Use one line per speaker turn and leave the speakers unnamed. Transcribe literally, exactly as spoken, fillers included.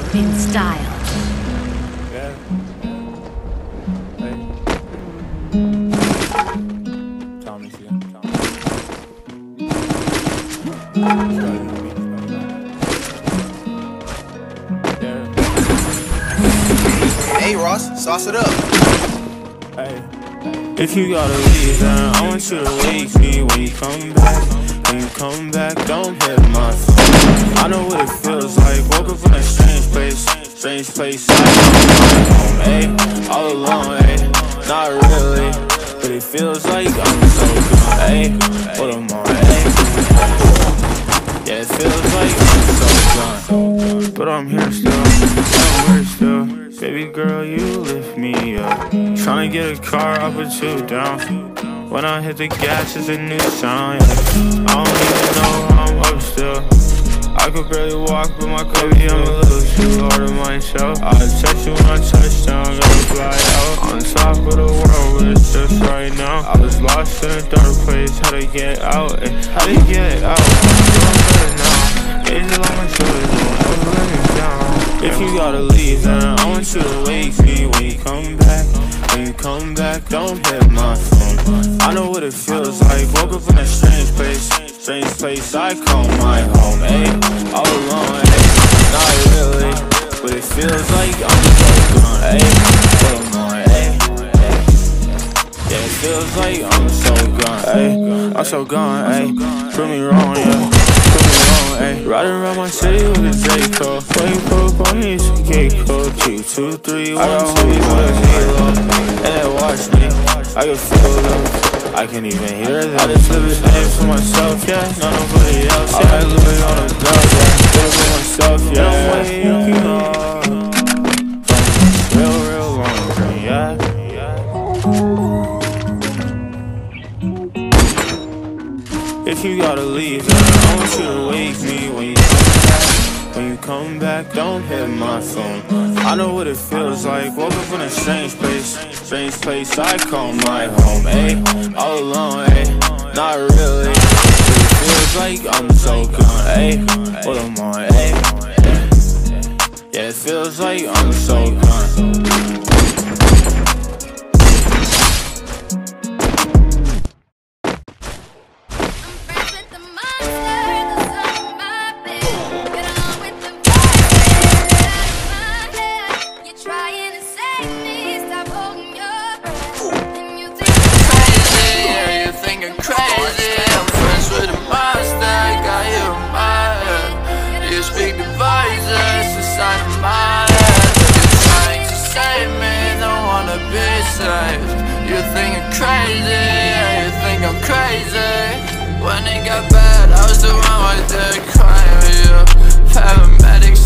In style.
Yeah. Hey. Tommy, see him. Tommy.
Hey Ross, sauce it up.
Hey. If you gotta leave, then I want you to wake me when you come back. When you come back, don't hit my phone. I know what it feels like. Woke up in a strange place, strange place. I come home, ayy, all alone, ayy. Not really, but it feels like I'm so gone, ayy. What am I, ayy? Yeah, it feels like I'm so gone, but I'm here still. I'm here still. Baby girl, you lift me up. Tryna get a car, I'll put you down. When I hit the gas, it's a new sound, yeah. I don't even know how I'm up still. I could barely walk, but my baby, I'm a little too hard on myself. I'll text you when I touch down, gotta fly out. On top of the world, but it's just right now. I was lost in a dark place, how to get out, eh? How to get out, I'm doing better now. Angel on my shoulders, don't ever let me down. If you gotta leave, then I want you to wake me when you come back. When you come back, don't hit my phone. I know what it feels like. Woke up in a strange place, strange place I call my home, ayy. All alone, ayy. Not really, but it feels like I'm so gone, ayy. What am I, ayy? Yeah, it feels like I'm so gone, ayy. I'm so gone, ayy. Prove me wrong, yeah. Ay, riding around my city with a Draco. Playing pro ponies, gate code two, two, three, one, two, with a halo. And they watch me, I can feel them, I can even hear them. I just live this day for myself, yeah, not nobody else. Yeah. I live it on a dog, yeah, live it for myself, yeah. I'm waking up from this real, real long dream, yeah. If you gotta leave, then I want you to wake me when you come back. When you come back, don't hit my phone. I know what it feels like. Woke up in a strange place, strange place I call my home, ayy. All alone, ayy. Not really, but it feels like I'm so gone, ayy. What am I, ayy? Yeah, it feels like I'm so gone.
You think I'm crazy, yeah, you think I'm crazy. When it got bad, I was the one right there crying with you. Paramedics